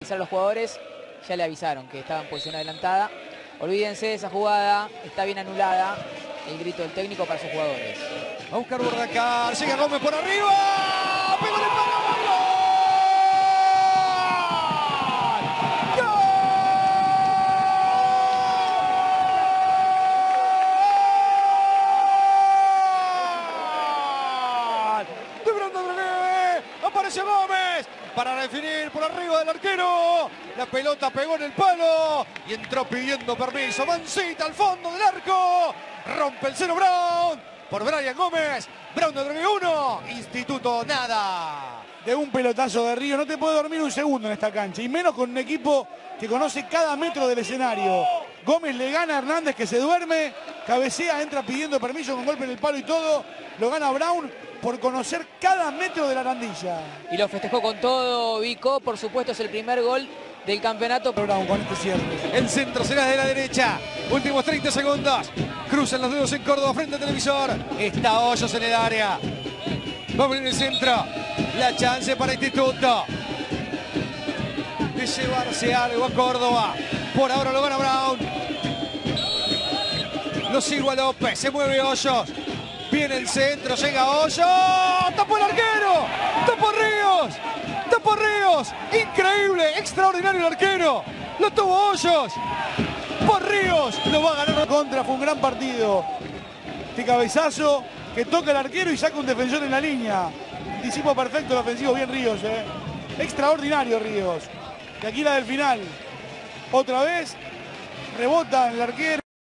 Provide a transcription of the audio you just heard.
A los jugadores ya le avisaron que estaba en posición adelantada. Olvídense de esa jugada, está bien anulada. El grito del técnico para sus jugadores. A buscar Bordacar, llega Gómez por arriba, pegó el palo. Aparece Gómez para definir por arriba del arquero. La pelota pegó en el palo y entró pidiendo permiso. Mancita al fondo del arco. Rompe el cero Brown por Brian Gómez. Brown de Drogué 1, Instituto nada. De un pelotazo de Río no te puede dormir un segundo en esta cancha. Y menos con un equipo que conoce cada metro del escenario. Gómez le gana a Hernández, que se duerme. Cabecea, entra pidiendo permiso con golpe en el palo y todo. Lo gana Brown por conocer cada metro de la Arandilla. Y lo festejó con todo Vico. Por supuesto es el primer gol del campeonato. Brown con este cierre. El centro será de la derecha. Últimos 30 segundos. Cruzan los dedos en Córdoba frente al televisor. Está Hoyos en el área. Va a venir el centro. La chance para Instituto de llevarse algo a Córdoba. Por ahora lo gana Brown. Lo sigue a López. Se mueve Hoyos. Viene el centro. Llega Hoyos. ¡Tapó el arquero! ¡Tapó Ríos! ¡Tapó Ríos! Increíble. Extraordinario el arquero. Lo tuvo Hoyos. Por Ríos. Lo va a ganar. Contra, fue un gran partido. Este cabezazo que toca el arquero y saca un defensor en la línea. Anticipo perfecto el ofensivo, bien Ríos. Extraordinario Ríos. Y aquí la del final. Otra vez rebota el arquero.